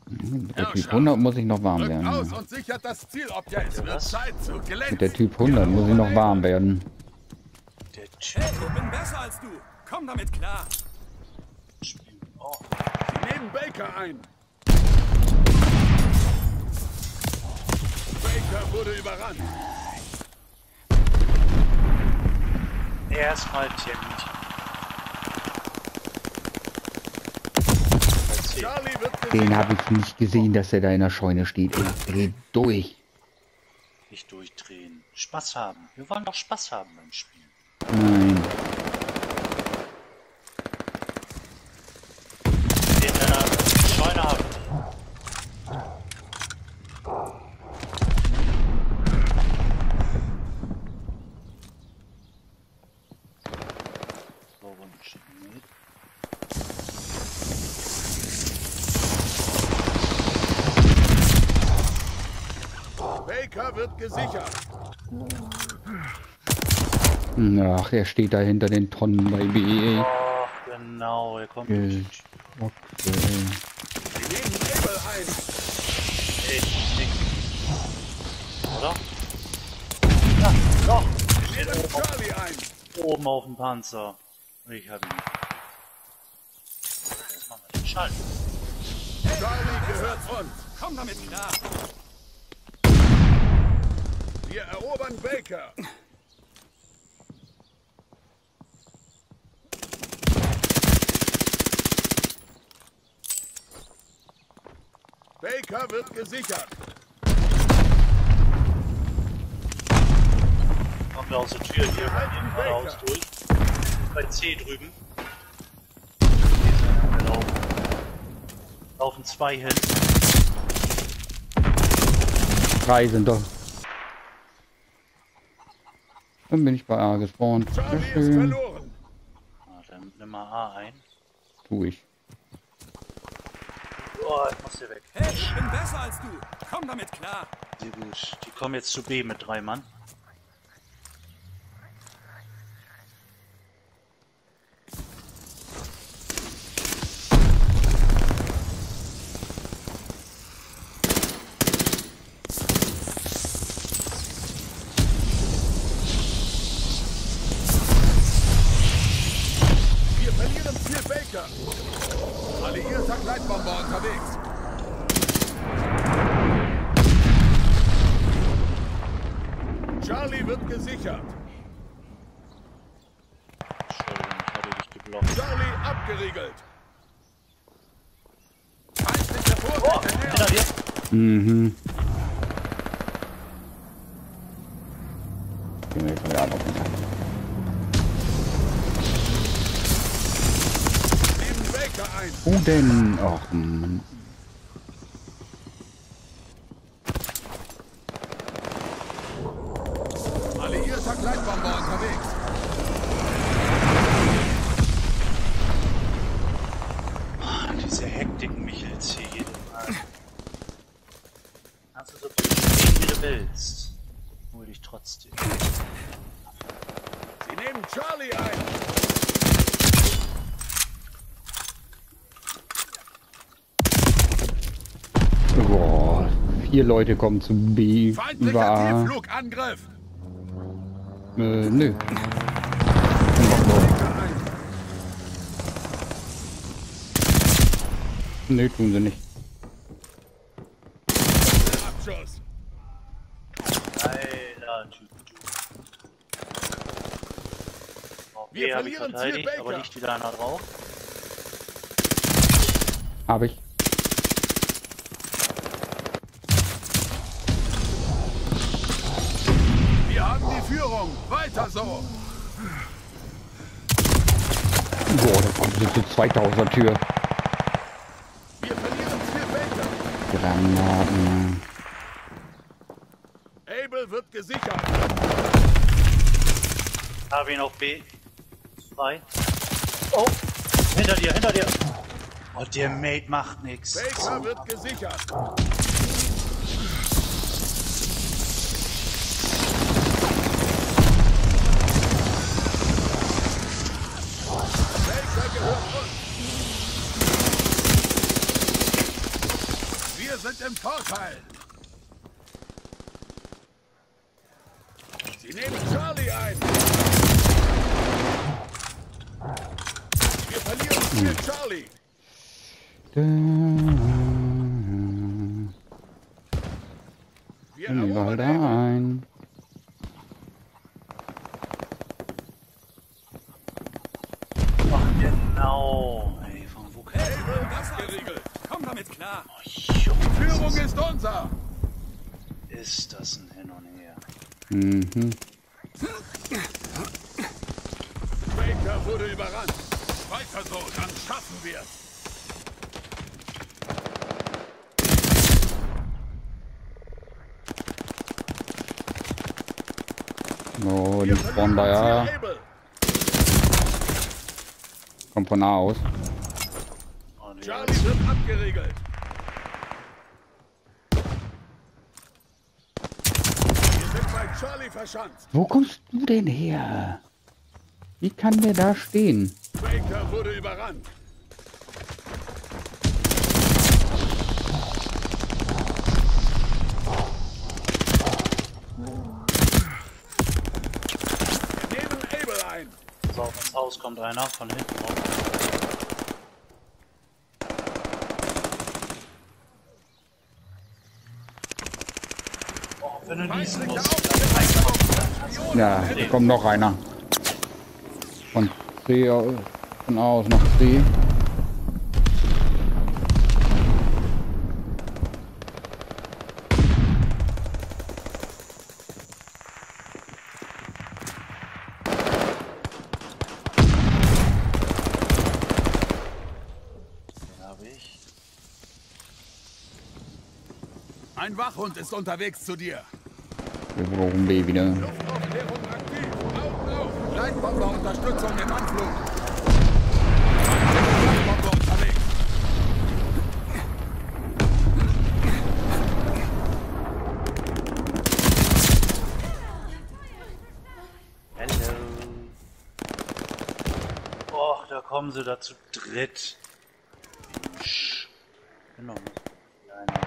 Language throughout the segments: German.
Mit der Typ 100 muss ich noch warm werden. Aus und sichert das Zielobjekt. Wird Zeit zu glänzen. Mit der Typ 100 muss ich noch warm werden. Der Typ. Hey, ich bin besser als du. Komm damit klar. Oh. Sie nehmen Baker ein. Baker wurde überrannt. Erstmal Terminchen. Charlie wird Den gesichert. habe ich nicht gesehen, dass er da in der Scheune steht. Ich dreh durch. Nicht durchdrehen. Spaß haben. Wir wollen doch Spaß haben beim Spielen. Nein. Den Scheune haben. So, und mit. Baker wird gesichert. Ach, er steht da hinter den Tonnen bei BE. Oh, genau, er kommt Okay. nicht. Sie nehmen Abel ein. Echt nicht. Oder? Ja, doch. Sie nehmen Charlie ein. Oben auf dem Panzer. Ich hab ihn. Was machen wir denn? Schall. Charlie gehört uns. Komm damit klar. Wir erobern Baker. Baker wird gesichert. Kommt aus der Tür hier bei dem Baker. Haus durch. Bei C drüben. Wir laufen zwei hin. 3 sind doch. Dann bin ich bei A gespawnt. Sehr Charlie ist schön. verloren. Ah, dann nimm mal A ein. Tu ich. Oh, ich muss hier weg. Hey, ich bin besser als du. Komm damit klar. Sehr gut. Die kommen jetzt zu B mit 3 Mann. Wir verlieren Ziel Baker. Alliierter Gleitbomber unterwegs. Charlie wird gesichert. Entschuldigung, ich hatte dich geblockt. Charlie abgeriegelt. Feindlicher Oh, Vorwärts hinter dir. Mhm. Gehen wir jetzt wieder ab auf den Tag. Nehmen Baker ein. Wo denn? Ach, Mann. Alliierter Gleitbomber unterwegs. Diese Hektik mich jetzt hier jedes Mal. Kannst du so viel spielen, wie du willst. Hol dich trotzdem. Sie nehmen Charlie ein. Boah, 4 Leute kommen zum B über Feindlicher A. Tiefflugangriff. Nö. Baker ein. Nö, tun sie nicht. Abschuss. Geiler Typ, du. Wir Okay, hab ich verlieren Ziel verteidigt, Baker. aber liegt wieder einer drauf. Hab ich. Wir haben die Führung. Weiter so. Boah, da kommt so zur 2000er Tür. Wir verlieren Ziel Baker. Granaten. Abel wird gesichert. Hab ihn auf B. 2. Oh! Hinter dir, hinter dir! Oh, der Mate macht nix. Baker wird gesichert. Baker gehört uns. sind im Vorteil. Sie nehmen Charlie ein. Wir verlieren Ziel Charlie. Wir Überall erobern da Able. ein. Ach genau. Ey, von wo kann Able abgeriegelt. Komm damit klar. Führung ist unser. ist das ein Hin und Her? Mhm. Baker wurde überrannt. Weiter so, dann schaffen wir's. Oh, die Wir spawnen verlieren bei A. Ziel Able. Kommt von A aus. Und Charlie jetzt? wird abgeriegelt. Wir sind bei Charlie verschanzt. Wo kommst du denn her? Wie kann der da stehen? Baker wurde überrannt. Wir nehmen Able ein. So, ins Haus kommt einer von hinten raus. Oh, wenn du niesen Feindlicher musst. Aufklärung. Ja, da kommt noch einer. Von C aus, von A aus nach C. Den habe ich. Ein Wachhund ist unterwegs zu dir. Wir brauchen B wieder. Luftaufklärung aktiv. Augen auf. Leitbomber Unterstützung im Anflug. Leitbomber unterwegs. Hello. Och, da kommen sie da zu dritt. Mensch. Genau. Einer.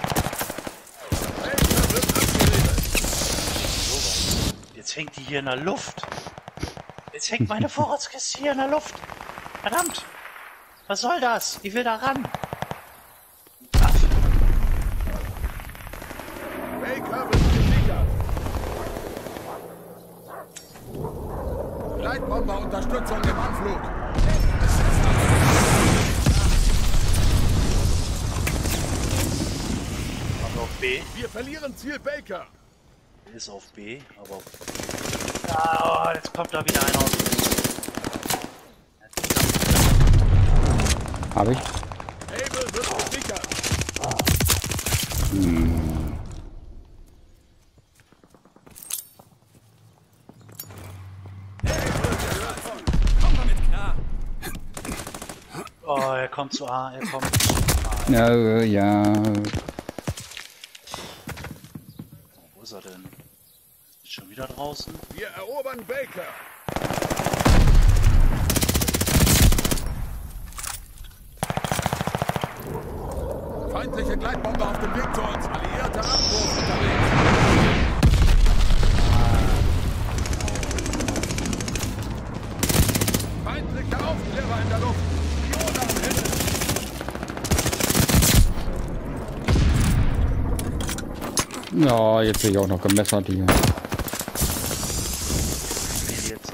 Baker wird abgeriegelt. Sowas. Jetzt hängt die hier in der Luft. Jetzt hängt meine Vorratskiste hier in der Luft. Verdammt. Was soll das? Ich will da ran. Baker wird gesichert. Leitbomber Unterstützung im Anflug. Aber auf B. Wir verlieren Ziel Baker. Ist auf B, aber... Ah, oh, jetzt kommt da wieder einer aus. Habe ich. Able wird gesichert. Komm damit klar. Oh, er kommt zu A, er kommt zu A. Ja, ja. Wo ist er denn? Ist schon wieder draußen? Wir erobern Baker. Feindliche Gleitbomber auf dem Weg zu uns. Alliierter Abwurf unterwegs. Feindliche Aufklärer in der Luft. Spione am Himmel. Ja, jetzt sehe ich auch noch gemessert hier. Jetzt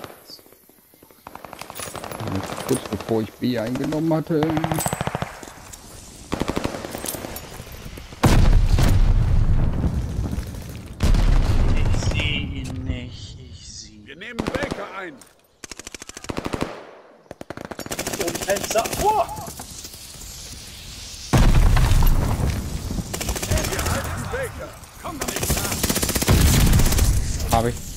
Kurz bevor ich B eingenommen hatte. Ich sehe ihn nicht, ich sehe Wir nehmen Baker ein. ihn. Fenster. Oh! Wir halten Baker. Komm damit klar. Habe ich.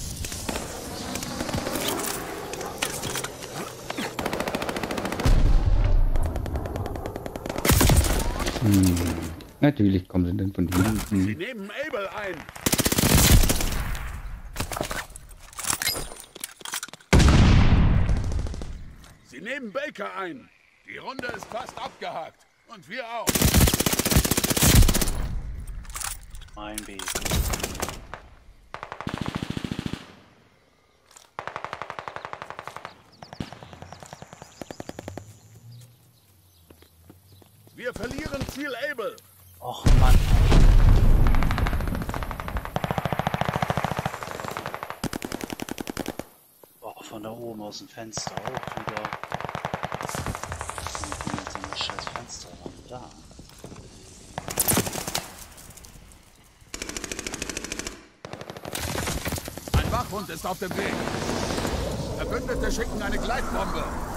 Natürlich kommen sie denn von Sie hinten. nehmen Able ein. Sie nehmen Baker ein. Die Runde ist fast abgehakt. Und wir auch. Mein Baby. Wir verlieren Ziel Able. Och Mann. Oh, von da oben aus dem Fenster auch wieder. Und bin jetzt an das scheiß Fenster da. Ein Wachhund ist auf dem Weg. Verbündete schicken eine Gleitbombe.